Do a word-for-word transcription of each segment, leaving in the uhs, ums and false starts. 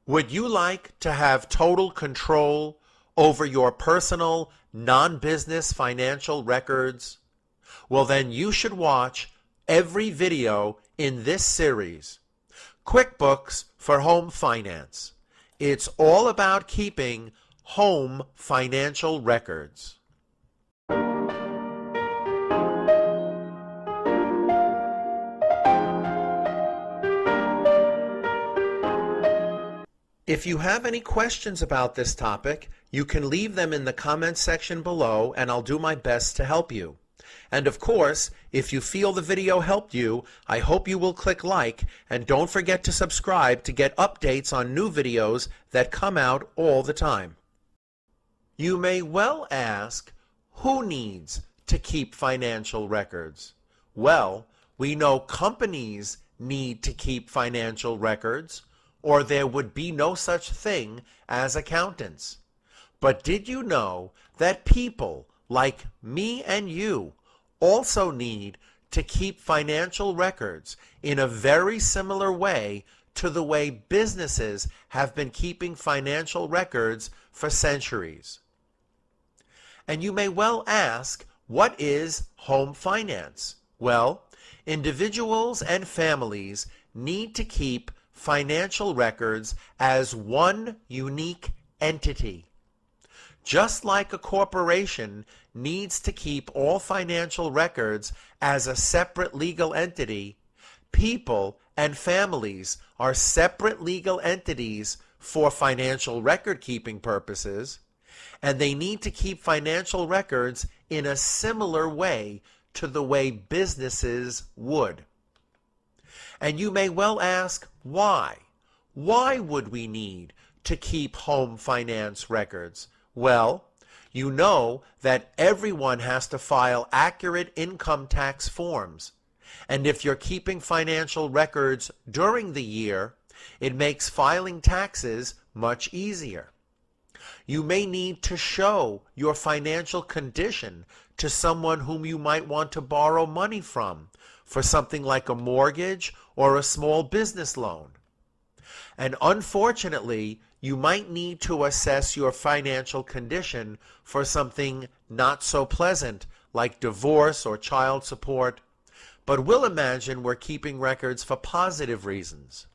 Would you like to have total control over your personal, non-business financial records? Well, then you should watch every video in this series, QuickBooks for Home Finance. It's all about keeping home financial records. If you have any questions about this topic, you can leave them in the comments section below and I'll do my best to help you. And of course, if you feel the video helped you, I hope you will click like and don't forget to subscribe to get updates on new videos that come out all the time. You may well ask, who needs to keep financial records? Well, we know companies need to keep financial records, or there would be no such thing as accountants. But did you know that people like me and you also need to keep financial records in a very similar way to the way businesses have been keeping financial records for centuries? And you may well ask, what is home finance? Well, individuals and families need to keep financial records as one unique entity. Just like a corporation needs to keep all financial records as a separate legal entity, people and families are separate legal entities for financial record-keeping purposes, and they need to keep financial records in a similar way to the way businesses would. And you may well ask, why? Why would we need to keep home finance records? Well, you know that everyone has to file accurate income tax forms. And if you're keeping financial records during the year, it makes filing taxes much easier. You may need to show your financial condition to someone whom you might want to borrow money from for something like a mortgage or a small business loan. And unfortunately, you might need to assess your financial condition for something not so pleasant like divorce or child support, but we'll imagine we're keeping records for positive reasons.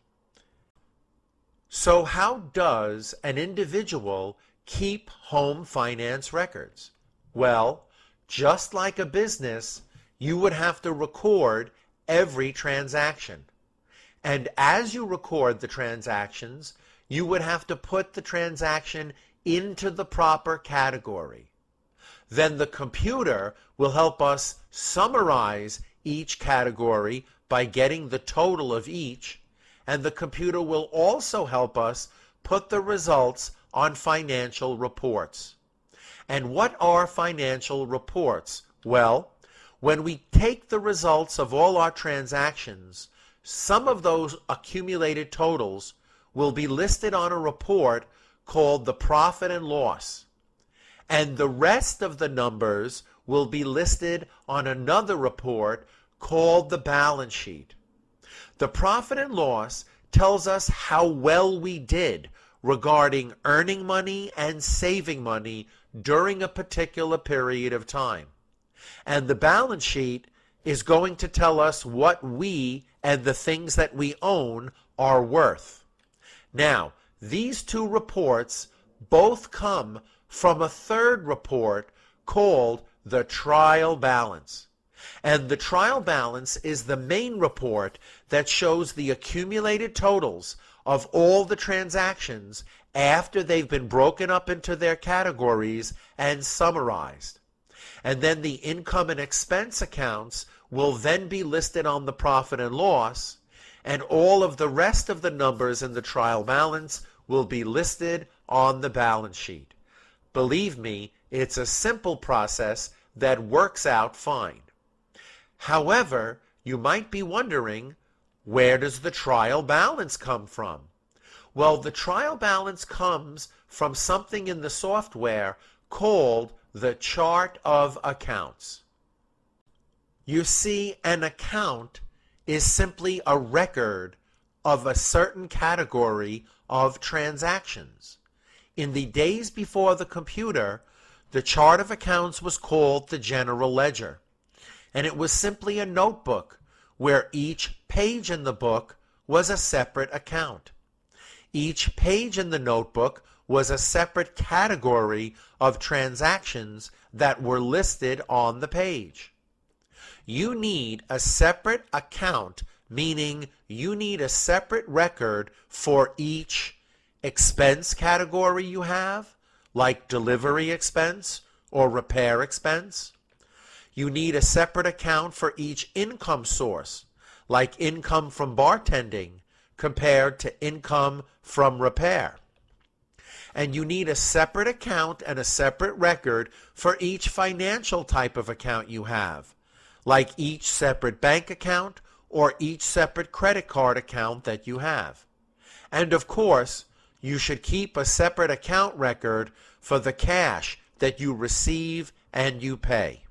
So how does an individual keep home finance records? Well, just like a business, you would have to record every transaction. And as you record the transactions, you would have to put the transaction into the proper category. Then the computer will help us summarize each category by getting the total of each, and the computer will also help us put the results on financial reports. And what are financial reports? Well, when we take the results of all our transactions, some of those accumulated totals will be listed on a report called the profit and loss. And the rest of the numbers will be listed on another report called the balance sheet. The profit and loss tells us how well we did regarding earning money and saving money during a particular period of time. And the balance sheet is going to tell us what we and the things that we own are worth. Now, these two reports both come from a third report called the trial balance. And the trial balance is the main report that shows the accumulated totals of all the transactions after they've been broken up into their categories and summarized. And then the income and expense accounts will then be listed on the profit and loss, and all of the rest of the numbers in the trial balance will be listed on the balance sheet. Believe me, it's a simple process that works out fine. However, you might be wondering, where does the trial balance come from? Well, the trial balance comes from something in the software called the chart of accounts. You see, an account is simply a record of a certain category of transactions. In the days before the computer, the chart of accounts was called the general ledger, and it was simply a notebook where each page in the book was a separate account. Each page in the notebook was a separate category of transactions that were listed on the page. You need a separate account, meaning you need a separate record for each expense category you have, like delivery expense or repair expense. You need a separate account for each income source, like income from bartending compared to income from repair. And you need a separate account and a separate record for each financial type of account you have, like each separate bank account or each separate credit card account that you have. And of course, you should keep a separate account record for the cash that you receive and you pay.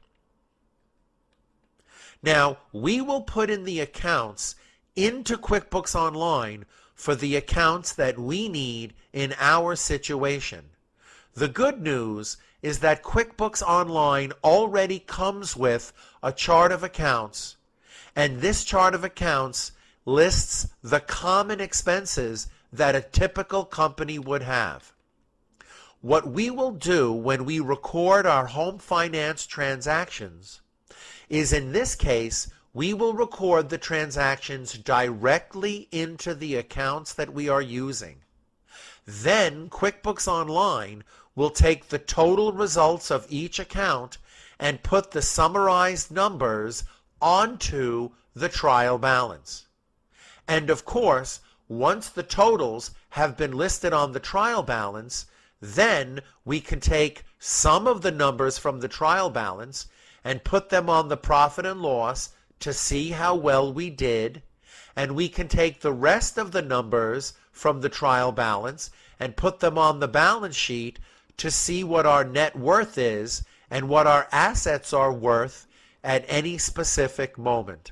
Now, we will put in the accounts into QuickBooks Online for the accounts that we need in our situation. The good news is that QuickBooks Online already comes with a chart of accounts, and this chart of accounts lists the common expenses that a typical company would have. What we will do when we record our home finance transactions is, in this case, we will record the transactions directly into the accounts that we are using. Then QuickBooks Online will take the total results of each account and put the summarized numbers onto the trial balance. And of course, once the totals have been listed on the trial balance, then we can take some of the numbers from the trial balance and put them on the profit and loss to see how well we did, and we can take the rest of the numbers from the trial balance and put them on the balance sheet to see what our net worth is and what our assets are worth at any specific moment.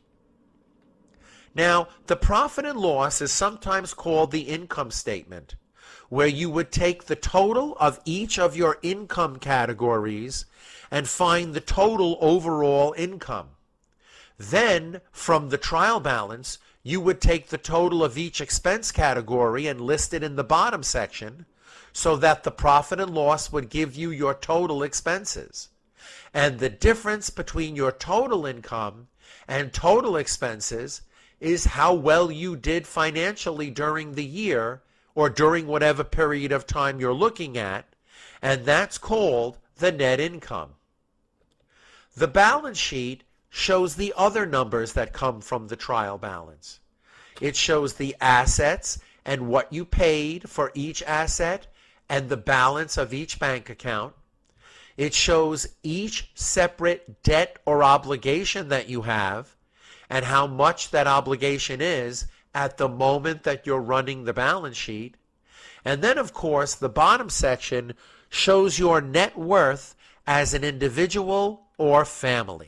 Now, the profit and loss is sometimes called the income statement, where you would take the total of each of your income categories and find the total overall income. Then, from the trial balance, you would take the total of each expense category and list it in the bottom section, so that the profit and loss would give you your total expenses. And the difference between your total income and total expenses is how well you did financially during the year or during whatever period of time you're looking at, and that's called the net income. The balance sheet shows the other numbers that come from the trial balance. It shows the assets and what you paid for each asset and the balance of each bank account. It shows each separate debt or obligation that you have and how much that obligation is at the moment that you're running the balance sheet. And then, of course, the bottom section shows your net worth as an individual or family.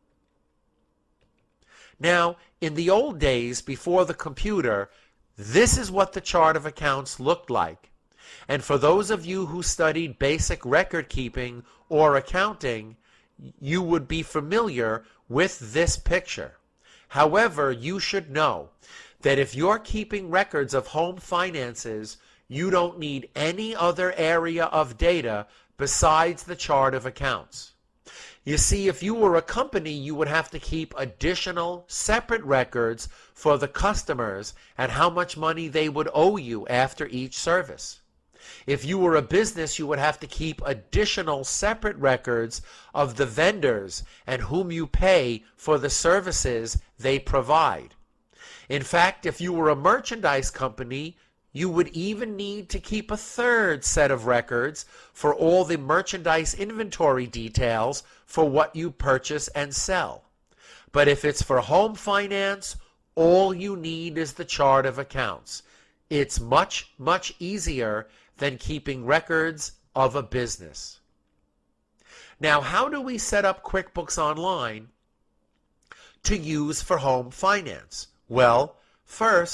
Now, in the old days, before the computer, this is what the chart of accounts looked like. And for those of you who studied basic record keeping or accounting, you would be familiar with this picture. However, you should know that if you're keeping records of home finances, you don't need any other area of data besides the chart of accounts. You see, if you were a company, you would have to keep additional separate records for the customers and how much money they would owe you after each service. If you were a business, you would have to keep additional separate records of the vendors and whom you pay for the services they provide. In fact, if you were a merchandise company, you would even need to keep a third set of records for all the merchandise inventory details for what you purchase and sell. But if it's for home finance, all you need is the chart of accounts. It's much, much easier than keeping records of a business. Now, how do we set up QuickBooks Online to use for home finance? Well, first,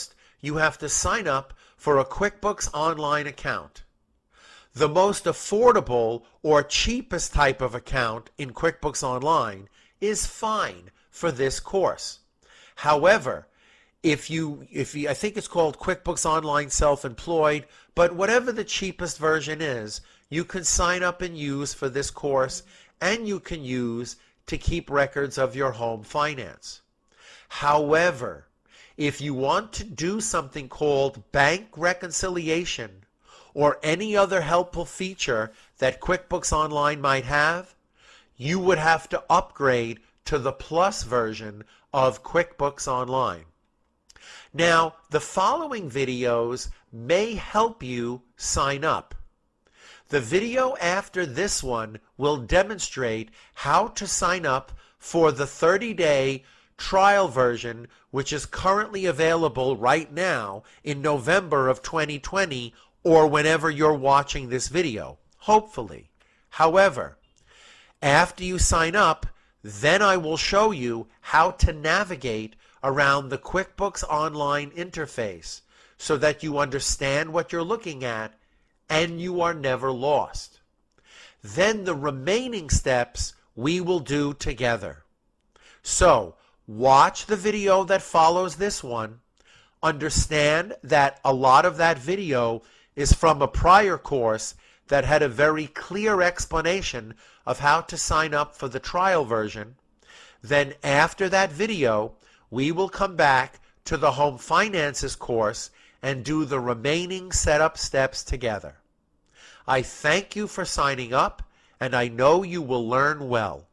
you have to sign up for a QuickBooks Online account. The most affordable or cheapest type of account in QuickBooks Online is fine for this course. However, if you, if you, I think it's called QuickBooks Online Self-Employed, but whatever the cheapest version is, you can sign up and use for this course, and you can use to keep records of your home finance. However, if you want to do something called bank reconciliation or any other helpful feature that QuickBooks Online might have, you would have to upgrade to the Plus version of QuickBooks Online. Now, the following videos may help you sign up. The video after this one will demonstrate how to sign up for the thirty day trial version, which is currently available right now in November of twenty twenty, or whenever you're watching this video, hopefully. However, after you sign up, then I will show you how to navigate around the QuickBooks Online interface so that you understand what you're looking at and you are never lost. Then the remaining steps we will do together. So, watch the video that follows this one. Understand that a lot of that video is from a prior course that had a very clear explanation of how to sign up for the trial version. Then after that video, we will come back to the Home Finances course and do the remaining setup steps together. I thank you for signing up, and I know you will learn well.